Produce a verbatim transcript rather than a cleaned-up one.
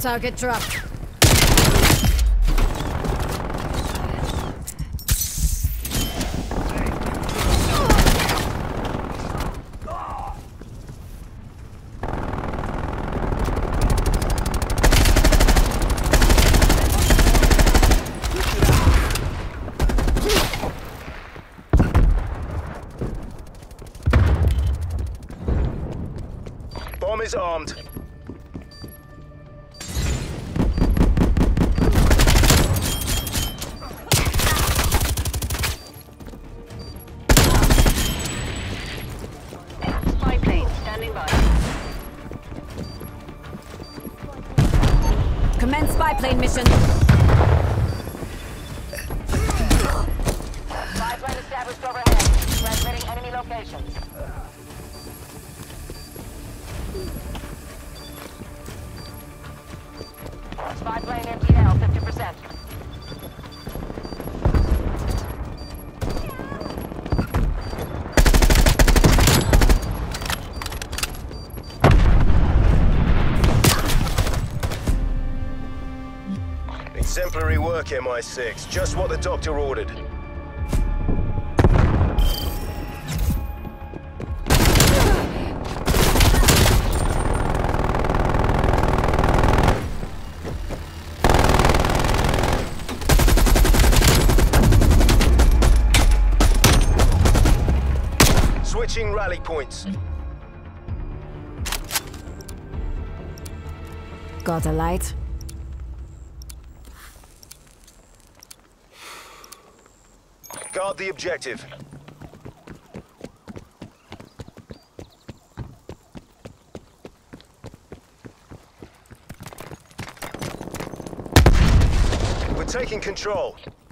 Target dropped. Bomb is armed. Spy plane standing by. Commence spy plane mission. Spy plane established overhead. Transmitting enemy locations. Spy plane M T L, fifty percent. Exemplary work, M I six. Just what the doctor ordered. Switching rally points. Got a light? Guard the objective. We're taking control.